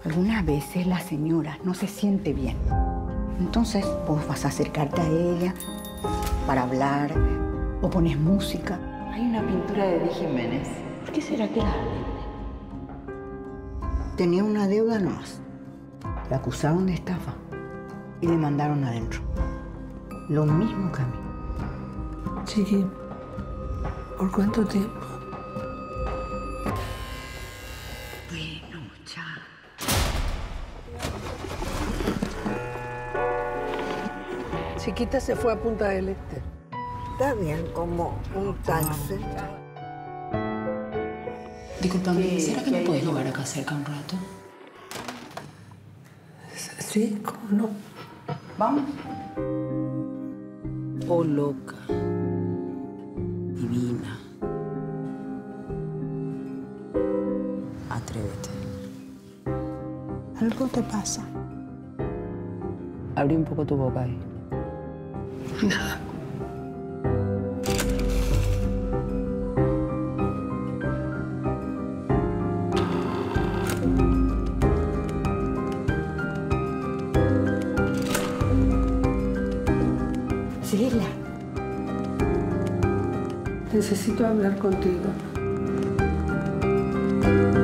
Algunas veces la señora no se siente bien. Entonces vos vas a acercarte a ella para hablar o pones música. Hay una pintura de Di Jiménez. ¿Por qué será que la vende? Tenía una deuda nomás. La acusaron de estafa y le mandaron adentro. Lo mismo que a mí. Chiqui, ¿por cuánto tiempo? Bueno, ya. Chiquita se fue a Punta del Este. Está bien, como un taxi. Disculpame, ¿será que me puedes llevar acá cerca un rato? Sí, ¿cómo no? Vamos. Oh, loca. Divina. Atrévete. ¿Algo te pasa? Abrí un poco tu boca ahí. Nada. Síguela. Necesito hablar contigo.